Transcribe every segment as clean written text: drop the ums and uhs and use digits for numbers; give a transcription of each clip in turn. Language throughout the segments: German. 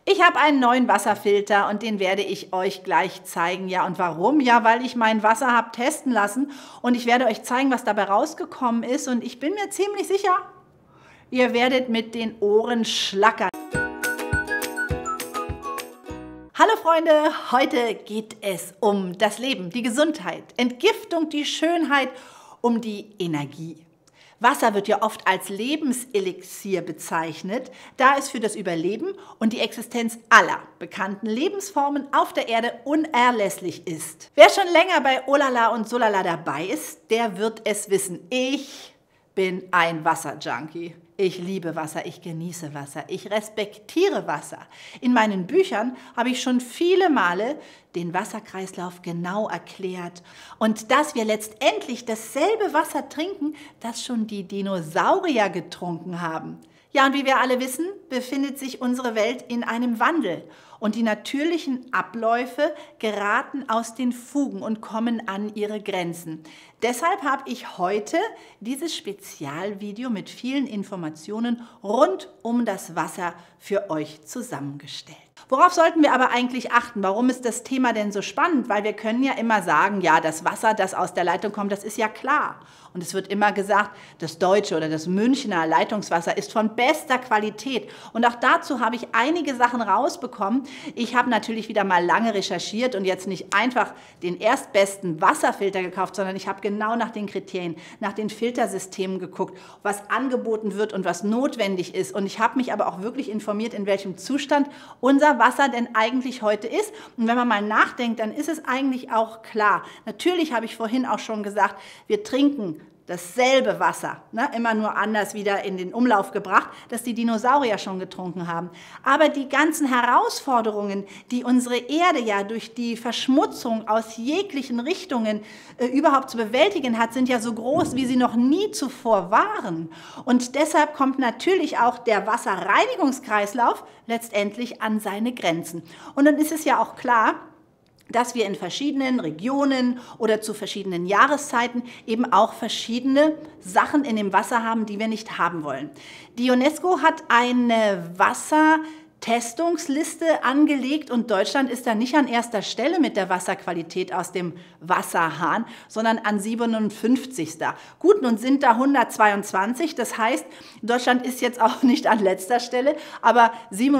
Ich habe einen neuen Wasserfilter und den werde ich euch gleich zeigen. Ja, und warum? Ja, weil ich mein Wasser habe testen lassen und ich werde euch zeigen, was dabei rausgekommen ist. Und ich bin mir ziemlich sicher, ihr werdet mit den Ohren schlackern. Hallo Freunde, heute geht es um das Leben, die Gesundheit, Entgiftung, die Schönheit, um die Energie. Wasser wird ja oft als Lebenselixier bezeichnet, da es für das Überleben und die Existenz aller bekannten Lebensformen auf der Erde unerlässlich ist. Wer schon länger bei Olala und Solala dabei ist, der wird es wissen. Ich bin ein Wasserjunkie. Ich liebe Wasser, ich genieße Wasser, ich respektiere Wasser. In meinen Büchern habe ich schon viele Male den Wasserkreislauf genau erklärt. Und dass wir letztendlich dasselbe Wasser trinken, das schon die Dinosaurier getrunken haben. Ja, und wie wir alle wissen, befindet sich unsere Welt in einem Wandel. Und die natürlichen Abläufe geraten aus den Fugen und kommen an ihre Grenzen. Deshalb habe ich heute dieses Spezialvideo mit vielen Informationen rund um das Wasser für euch zusammengestellt. Worauf sollten wir aber eigentlich achten? Warum ist das Thema denn so spannend? Weil wir können ja immer sagen, ja, das Wasser, das aus der Leitung kommt, das ist ja klar. Und es wird immer gesagt, das deutsche oder das Münchner Leitungswasser ist von bester Qualität. Und auch dazu habe ich einige Sachen rausbekommen. Ich habe natürlich wieder mal lange recherchiert und jetzt nicht einfach den erstbesten Wasserfilter gekauft, sondern ich habe genau nach den Kriterien, nach den Filtersystemen geguckt, was angeboten wird und was notwendig ist. Und ich habe mich aber auch wirklich informiert, in welchem Zustand unser Wasser denn eigentlich heute ist. Und wenn man mal nachdenkt, dann ist es eigentlich auch klar. Natürlich habe ich vorhin auch schon gesagt, wir trinken dasselbe Wasser, immer nur anders wieder in den Umlauf gebracht, das die Dinosaurier schon getrunken haben. Aber die ganzen Herausforderungen, die unsere Erde ja durch die Verschmutzung aus jeglichen Richtungen überhaupt zu bewältigen hat, sind ja so groß, wie sie noch nie zuvor waren. Und deshalb kommt natürlich auch der Wasserreinigungskreislauf letztendlich an seine Grenzen. Und dann ist es ja auch klar, dass wir in verschiedenen Regionen oder zu verschiedenen Jahreszeiten eben auch verschiedene Sachen in dem Wasser haben, die wir nicht haben wollen. Die UNESCO hat eine Wassertestungsliste angelegt und Deutschland ist da nicht an erster Stelle mit der Wasserqualität aus dem Wasserhahn, sondern an 57. Gut, nun sind da 122, das heißt, Deutschland ist jetzt auch nicht an letzter Stelle, aber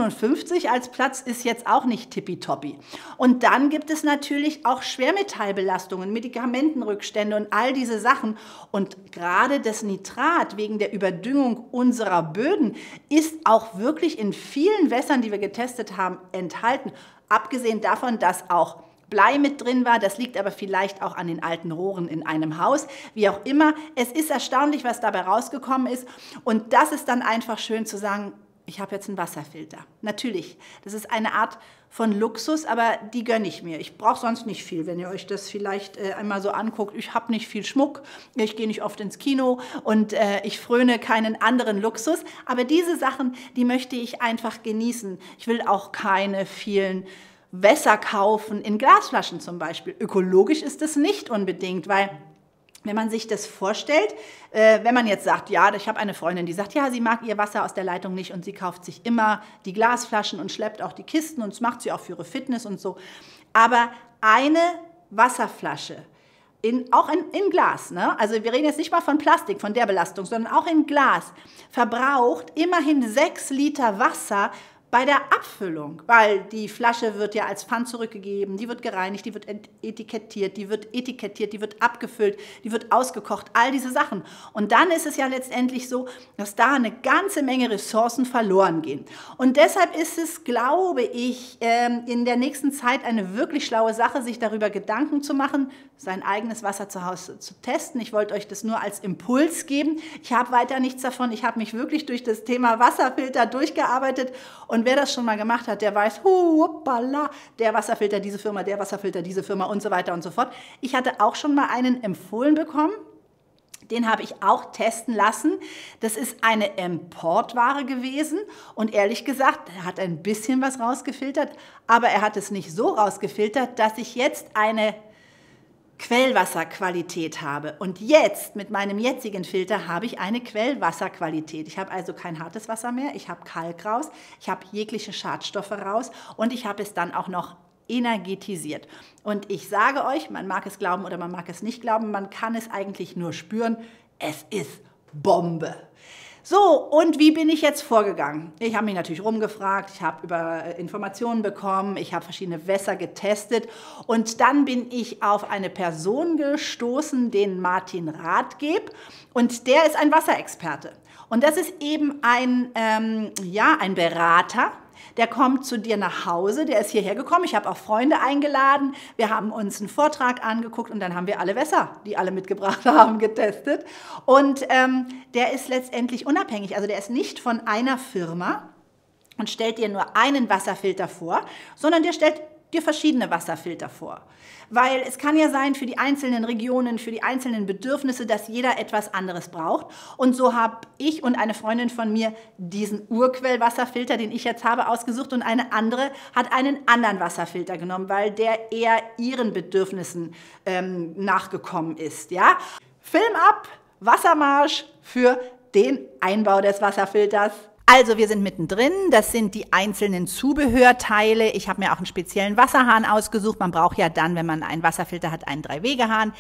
57 als Platz ist jetzt auch nicht tippitoppi. Und dann gibt es natürlich auch Schwermetallbelastungen, Medikamentenrückstände und all diese Sachen. Und gerade das Nitrat wegen der Überdüngung unserer Böden ist auch wirklich in vielen Wässern, die wir getestet haben, enthalten. Abgesehen davon, dass auch Blei mit drin war, das liegt aber vielleicht auch an den alten Rohren in einem Haus, wie auch immer. Es ist erstaunlich, was dabei rausgekommen ist und das ist dann einfach schön zu sagen, ich habe jetzt einen Wasserfilter. Natürlich, das ist eine Art von Luxus, aber die gönne ich mir. Ich brauche sonst nicht viel, wenn ihr euch das vielleicht einmal so anguckt. Ich habe nicht viel Schmuck, ich gehe nicht oft ins Kino und ich fröne keinen anderen Luxus. Aber diese Sachen, die möchte ich einfach genießen. Ich will auch keine vielen Wässer kaufen, in Glasflaschen zum Beispiel. Ökologisch ist es nicht unbedingt, weil wenn man sich das vorstellt, wenn man jetzt sagt, ja, ich habe eine Freundin, die sagt, ja, sie mag ihr Wasser aus der Leitung nicht und sie kauft sich immer die Glasflaschen und schleppt auch die Kisten und das macht sie auch für ihre Fitness und so. Aber eine Wasserflasche, auch in Glas, also wir reden jetzt nicht mal von Plastik, von der Belastung, sondern auch in Glas, verbraucht immerhin 6 Liter Wasser bei der Abfüllung, weil die Flasche wird ja als Pfand zurückgegeben, die wird gereinigt, die wird etikettiert, die wird abgefüllt, die wird ausgekocht, all diese Sachen. Und dann ist es ja letztendlich so, dass da eine ganze Menge Ressourcen verloren gehen. Und deshalb ist es, glaube ich, in der nächsten Zeit eine wirklich schlaue Sache, sich darüber Gedanken zu machen, sein eigenes Wasser zu Hause zu testen. Ich wollte euch das nur als Impuls geben. Ich habe weiter nichts davon. Ich habe mich wirklich durch das Thema Wasserfilter durchgearbeitet. Und wer das schon mal gemacht hat, der weiß, hoppala, der Wasserfilter diese Firma, der Wasserfilter diese Firma und so weiter und so fort. Ich hatte auch schon mal einen empfohlen bekommen. Den habe ich auch testen lassen. Das ist eine Importware gewesen und ehrlich gesagt, er hat ein bisschen was rausgefiltert, aber er hat es nicht so rausgefiltert, dass ich jetzt eine Quellwasserqualität habe. Und jetzt, mit meinem jetzigen Filter, habe ich eine Quellwasserqualität. Ich habe also kein hartes Wasser mehr, ich habe Kalk raus, ich habe jegliche Schadstoffe raus und ich habe es dann auch noch energetisiert. Und ich sage euch, man mag es glauben oder man mag es nicht glauben, man kann es eigentlich nur spüren, es ist Bombe. So, und wie bin ich jetzt vorgegangen? Ich habe mich natürlich rumgefragt, ich habe über Informationen bekommen, ich habe verschiedene Wässer getestet und dann bin ich auf eine Person gestoßen, den Martin Rathgeb, und der ist ein Wasserexperte. Und das ist eben ein Berater. Der kommt zu dir nach Hause, der ist hierher gekommen, ich habe auch Freunde eingeladen, wir haben uns einen Vortrag angeguckt und dann haben wir alle Wässer, die alle mitgebracht haben, getestet. Und der ist letztendlich unabhängig, also der ist nicht von einer Firma und stellt dir nur einen Wasserfilter vor, sondern der stellt dir verschiedene Wasserfilter vor. Weil es kann ja sein, für die einzelnen Regionen, für die einzelnen Bedürfnisse, dass jeder etwas anderes braucht. Und so habe ich und eine Freundin von mir diesen Urquellwasserfilter, den ich jetzt habe, ausgesucht und eine andere hat einen anderen Wasserfilter genommen, weil der eher ihren Bedürfnissen nachgekommen ist. Ja? Film ab, Wassermarsch für den Einbau des Wasserfilters. Also wir sind mittendrin, das sind die einzelnen Zubehörteile. Ich habe mir auch einen speziellen Wasserhahn ausgesucht. Man braucht ja dann, wenn man einen Wasserfilter hat, einen 3-Wege-Hahn.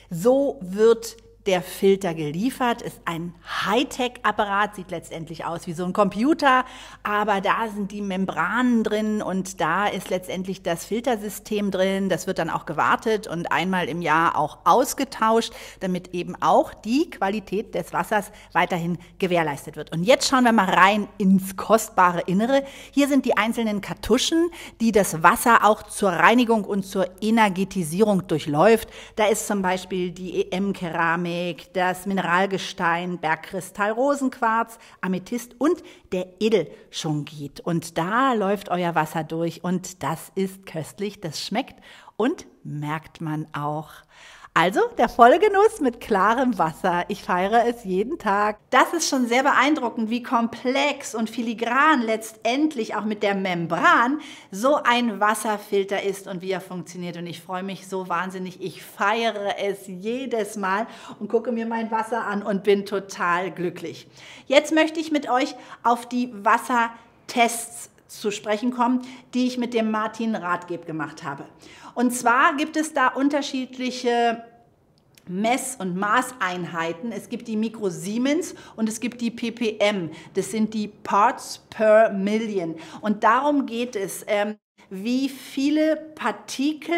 So wird der Filter geliefert, ist ein Hightech-Apparat, sieht letztendlich aus wie so ein Computer, aber da sind die Membranen drin und da ist letztendlich das Filtersystem drin. Das wird dann auch gewartet und einmal im Jahr auch ausgetauscht, damit eben auch die Qualität des Wassers weiterhin gewährleistet wird. Und jetzt schauen wir mal rein ins kostbare Innere. Hier sind die einzelnen Kartuschen, die das Wasser auch zur Reinigung und zur Energetisierung durchläuft. Da ist zum Beispiel die EM-Keramik, das Mineralgestein, Bergkristall, Rosenquarz, Amethyst und der Edelschungit. Und da läuft euer Wasser durch und das ist köstlich, das schmeckt und merkt man auch. Also der volle Genuss mit klarem Wasser. Ich feiere es jeden Tag. Das ist schon sehr beeindruckend, wie komplex und filigran letztendlich auch mit der Membran so ein Wasserfilter ist und wie er funktioniert. Und ich freue mich so wahnsinnig. Ich feiere es jedes Mal und gucke mir mein Wasser an und bin total glücklich. Jetzt möchte ich mit euch auf die Wassertests zu sprechen kommen, die ich mit dem Martin Rathgeb gemacht habe. Und zwar gibt es da unterschiedliche Mess- und Maßeinheiten. Es gibt die Mikrosiemens und es gibt die ppm. Das sind die Parts per Million. Und darum geht es, wie viele Partikel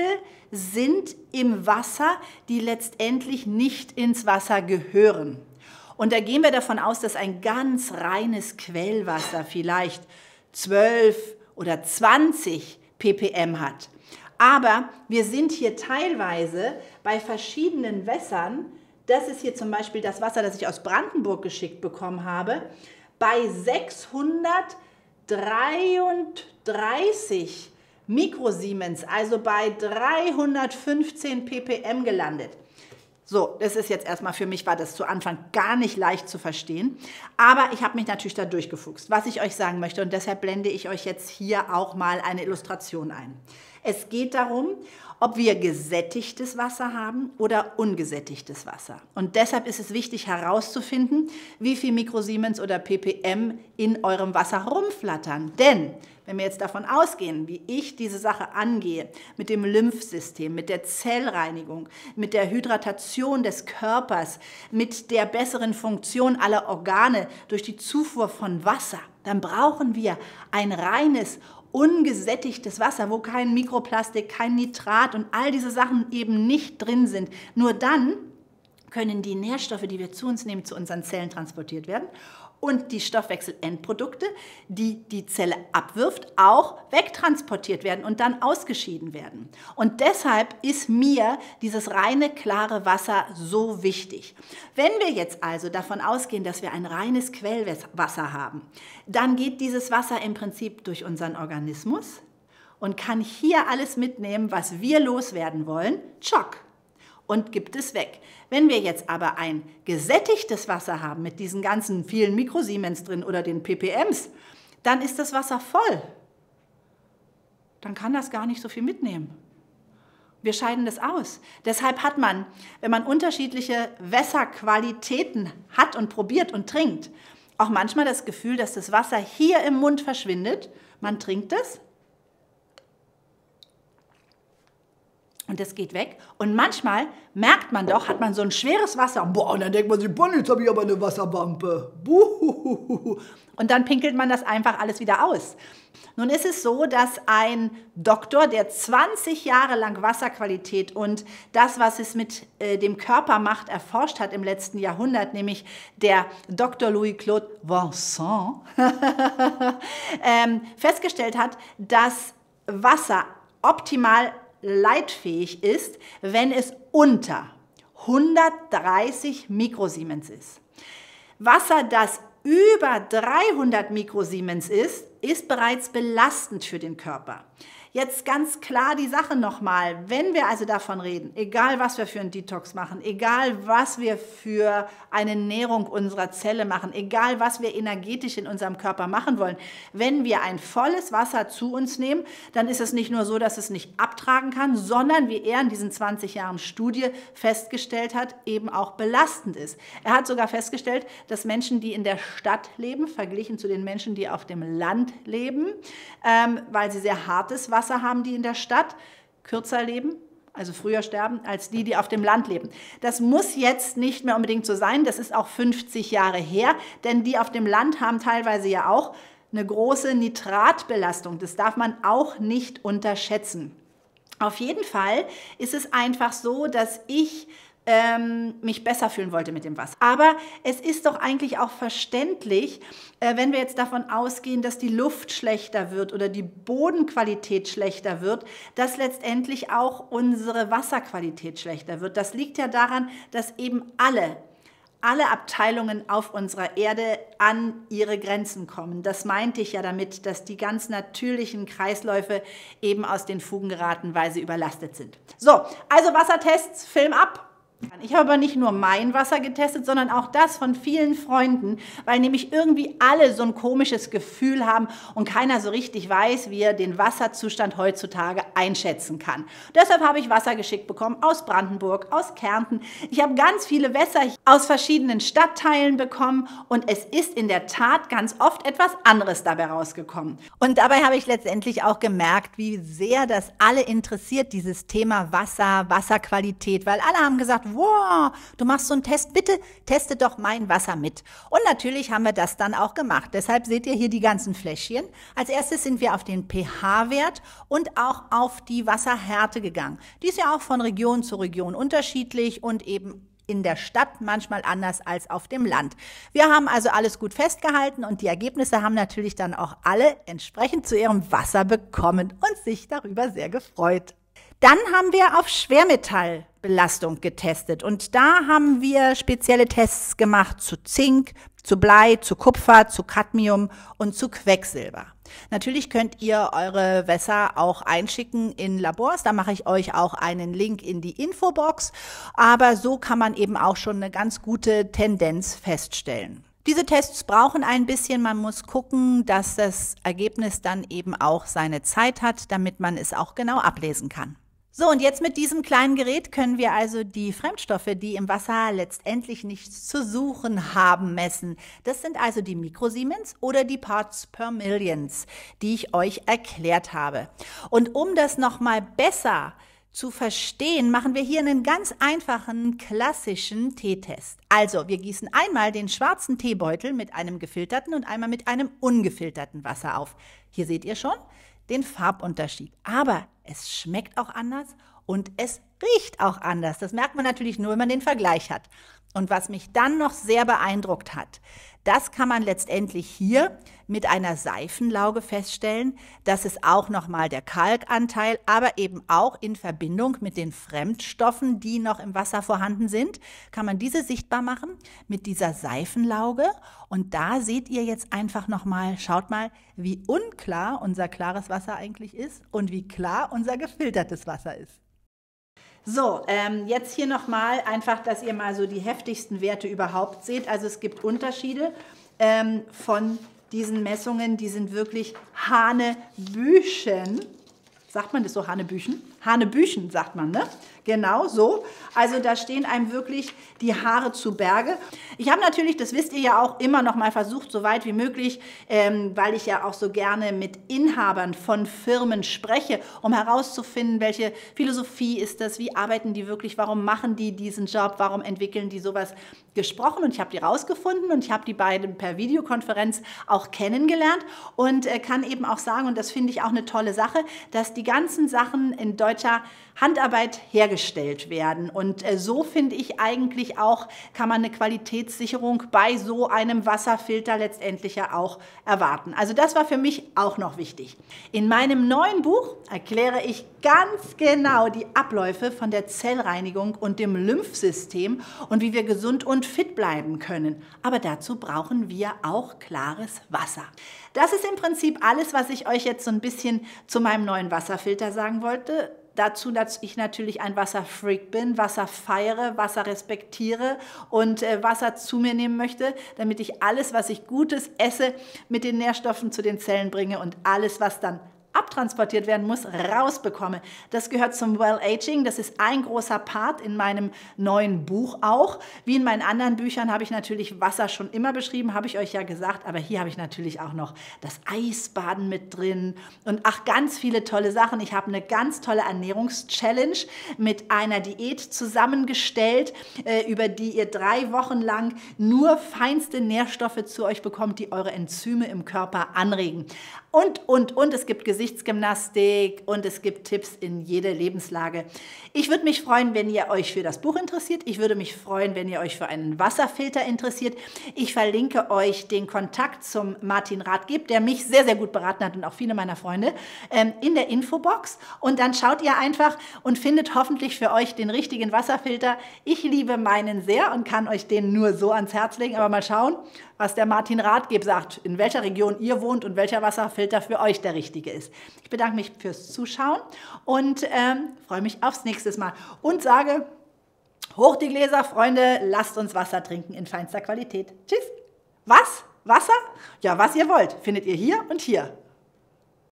sind im Wasser, die letztendlich nicht ins Wasser gehören. Und da gehen wir davon aus, dass ein ganz reines Quellwasser vielleicht 12 oder 20 ppm hat. Aber wir sind hier teilweise bei verschiedenen Wässern, das ist hier zum Beispiel das Wasser, das ich aus Brandenburg geschickt bekommen habe, bei 633 Mikrosiemens, also bei 315 ppm gelandet. So, das ist jetzt erstmal, für mich war das zu Anfang gar nicht leicht zu verstehen, aber ich habe mich natürlich da durchgefuchst, was ich euch sagen möchte, und deshalb blende ich euch jetzt hier auch mal eine Illustration ein. Es geht darum, ob wir gesättigtes Wasser haben oder ungesättigtes Wasser. Und deshalb ist es wichtig herauszufinden, wie viel Mikrosiemens oder ppm in eurem Wasser rumflattern. Denn wenn wir jetzt davon ausgehen, wie ich diese Sache angehe, mit dem Lymphsystem, mit der Zellreinigung, mit der Hydratation des Körpers, mit der besseren Funktion aller Organe durch die Zufuhr von Wasser, dann brauchen wir ein reines, ungesättigtes Wasser, wo kein Mikroplastik, kein Nitrat und all diese Sachen eben nicht drin sind. Nur dann können die Nährstoffe, die wir zu uns nehmen, zu unseren Zellen transportiert werden und die Stoffwechselendprodukte, die die Zelle abwirft, auch wegtransportiert werden und dann ausgeschieden werden. Und deshalb ist mir dieses reine, klare Wasser so wichtig. Wenn wir jetzt also davon ausgehen, dass wir ein reines Quellwasser haben, dann geht dieses Wasser im Prinzip durch unseren Organismus und kann hier alles mitnehmen, was wir loswerden wollen, tschock, und gibt es weg. Wenn wir jetzt aber ein gesättigtes Wasser haben mit diesen ganzen vielen Mikrosiemens drin oder den ppms, dann ist das Wasser voll. Dann kann das gar nicht so viel mitnehmen. Wir scheiden das aus. Deshalb hat man, wenn man unterschiedliche Wasserqualitäten hat und probiert und trinkt, auch manchmal das Gefühl, dass das Wasser hier im Mund verschwindet. Man trinkt es und es geht weg. Und manchmal merkt man doch, hat man so ein schweres Wasser. Boah, und dann denkt man sich, boah, jetzt habe ich aber eine Wasserwampe. Buhuhuhu. Und dann pinkelt man das einfach alles wieder aus. Nun ist es so, dass ein Doktor, der 20 Jahre lang Wasserqualität und das, was es mit dem Körper macht, erforscht hat im letzten Jahrhundert, nämlich der Dr. Louis-Claude Vincent, festgestellt hat, dass Wasser optimal leitfähig ist, wenn es unter 130 Mikrosiemens ist. Wasser, das über 300 Mikrosiemens ist bereits belastend für den Körper. Jetzt ganz klar die Sache nochmal, wenn wir also davon reden, egal was wir für einen Detox machen, egal was wir für eine Nährung unserer Zelle machen, egal was wir energetisch in unserem Körper machen wollen, wenn wir ein volles Wasser zu uns nehmen, dann ist es nicht nur so, dass es nicht abtragen kann, sondern wie er in diesen 20 Jahren Studie festgestellt hat, eben auch belastend ist. Er hat sogar festgestellt, dass Menschen, die in der Stadt leben, verglichen zu den Menschen, die auf dem Land leben, weil sie sehr hartes Wasser haben, die in der Stadt kürzer leben, also früher sterben, als die, die auf dem Land leben. Das muss jetzt nicht mehr unbedingt so sein, das ist auch 50 Jahre her, denn die auf dem Land haben teilweise ja auch eine große Nitratbelastung. Das darf man auch nicht unterschätzen. Auf jeden Fall ist es einfach so, dass ich mich besser fühlen wollte mit dem Wasser. Aber es ist doch eigentlich auch verständlich, wenn wir jetzt davon ausgehen, dass die Luft schlechter wird oder die Bodenqualität schlechter wird, dass letztendlich auch unsere Wasserqualität schlechter wird. Das liegt ja daran, dass eben alle Abteilungen auf unserer Erde an ihre Grenzen kommen. Das meinte ich ja damit, dass die ganz natürlichen Kreisläufe eben aus den Fugen geraten, weil sie überlastet sind. So, also Wassertests, Film ab. Ich habe aber nicht nur mein Wasser getestet, sondern auch das von vielen Freunden, weil nämlich irgendwie alle so ein komisches Gefühl haben und keiner so richtig weiß, wie er den Wasserzustand heutzutage einschätzen kann. Deshalb habe ich Wasser geschickt bekommen aus Brandenburg, aus Kärnten. Ich habe ganz viele Wässer aus verschiedenen Stadtteilen bekommen und es ist in der Tat ganz oft etwas anderes dabei rausgekommen. Und dabei habe ich letztendlich auch gemerkt, wie sehr das alle interessiert, dieses Thema Wasser, Wasserqualität, weil alle haben gesagt, wow, du machst so einen Test, bitte teste doch mein Wasser mit. Und natürlich haben wir das dann auch gemacht. Deshalb seht ihr hier die ganzen Fläschchen. Als erstes sind wir auf den pH-Wert und auch auf die Wasserhärte gegangen. Die ist ja auch von Region zu Region unterschiedlich und eben in der Stadt manchmal anders als auf dem Land. Wir haben also alles gut festgehalten und die Ergebnisse haben natürlich dann auch alle entsprechend zu ihrem Wasser bekommen und sich darüber sehr gefreut. Dann haben wir auf Schwermetallbelastung getestet und da haben wir spezielle Tests gemacht zu Zink, zu Blei, zu Kupfer, zu Cadmium und zu Quecksilber. Natürlich könnt ihr eure Wässer auch einschicken in Labors, da mache ich euch auch einen Link in die Infobox, aber so kann man eben auch schon eine ganz gute Tendenz feststellen. Diese Tests brauchen ein bisschen, man muss gucken, dass das Ergebnis dann eben auch seine Zeit hat, damit man es auch genau ablesen kann. So, und jetzt mit diesem kleinen Gerät können wir also die Fremdstoffe, die im Wasser letztendlich nichts zu suchen haben, messen. Das sind also die Mikrosiemens oder die Parts per Millions, die ich euch erklärt habe. Und um das nochmal besser zu verstehen, machen wir hier einen ganz einfachen, klassischen Teetest. Also, wir gießen einmal den schwarzen Teebeutel mit einem gefilterten und einmal mit einem ungefilterten Wasser auf. Hier seht ihr schon den Farbunterschied. Aber es schmeckt auch anders und es riecht auch anders. Das merkt man natürlich nur, wenn man den Vergleich hat. Und was mich dann noch sehr beeindruckt hat, das kann man letztendlich hier mit einer Seifenlauge feststellen. Das ist auch nochmal der Kalkanteil, aber eben auch in Verbindung mit den Fremdstoffen, die noch im Wasser vorhanden sind, kann man diese sichtbar machen mit dieser Seifenlauge. Und da seht ihr jetzt einfach nochmal, schaut mal, wie unklar unser klares Wasser eigentlich ist und wie klar unser gefiltertes Wasser ist. So, jetzt hier nochmal einfach, dass ihr mal so die heftigsten Werte überhaupt seht. Also es gibt Unterschiede von diesen Messungen, die sind wirklich Hanebüchen. Sagt man das so, Hanebüchen? Hanebüchen, sagt man, ne? Genau so. Also da stehen einem wirklich die Haare zu Berge. Ich habe natürlich, das wisst ihr ja auch, immer noch mal versucht, so weit wie möglich, weil ich ja auch so gerne mit Inhabern von Firmen spreche, um herauszufinden, welche Philosophie ist das, wie arbeiten die wirklich, warum machen die diesen Job, warum entwickeln die sowas, gesprochen. Und ich habe die rausgefunden und ich habe die beiden per Videokonferenz auch kennengelernt und kann eben auch sagen, und das finde ich auch eine tolle Sache, dass die ganzen Sachen in deutscher Handarbeit hergestellt werden. Und so finde ich eigentlich auch, kann man eine Qualitätssicherung bei so einem Wasserfilter letztendlich ja auch erwarten. Also das war für mich auch noch wichtig. In meinem neuen Buch erkläre ich ganz genau die Abläufe von der Zellreinigung und dem Lymphsystem und wie wir gesund und fit bleiben können. Aber dazu brauchen wir auch klares Wasser. Das ist im Prinzip alles, was ich euch jetzt so ein bisschen zu meinem neuen Wasserfilter sagen wollte. Dazu, dass ich natürlich ein Wasserfreak bin, Wasser feiere, Wasser respektiere und Wasser zu mir nehmen möchte, damit ich alles, was ich Gutes esse, mit den Nährstoffen zu den Zellen bringe und alles, was dann abtransportiert werden muss, rausbekomme. Das gehört zum Well-Aging. Das ist ein großer Part in meinem neuen Buch auch. Wie in meinen anderen Büchern habe ich natürlich Wasser schon immer beschrieben, habe ich euch ja gesagt. Aber hier habe ich natürlich auch noch das Eisbaden mit drin und ach, ganz viele tolle Sachen. Ich habe eine ganz tolle Ernährungs-Challenge mit einer Diät zusammengestellt, über die ihr 3 Wochen lang nur feinste Nährstoffe zu euch bekommt, die eure Enzyme im Körper anregen. Und es gibt Gesichtsgymnastik und es gibt Tipps in jede Lebenslage. Ich würde mich freuen, wenn ihr euch für das Buch interessiert. Ich würde mich freuen, wenn ihr euch für einen Wasserfilter interessiert. Ich verlinke euch den Kontakt zum Martin Rathgeb, der mich sehr, sehr gut beraten hat und auch viele meiner Freunde, in der Infobox. Und dann schaut ihr einfach und findet hoffentlich für euch den richtigen Wasserfilter. Ich liebe meinen sehr und kann euch den nur so ans Herz legen. Aber mal schauen, was der Martin Rathgeb sagt, in welcher Region ihr wohnt und welcher Wasserfilter für euch der richtige ist. Ich bedanke mich fürs Zuschauen und freue mich aufs nächste Mal und sage, hoch die Gläser, Freunde, lasst uns Wasser trinken in feinster Qualität. Tschüss. Was? Wasser? Ja, was ihr wollt, findet ihr hier und hier.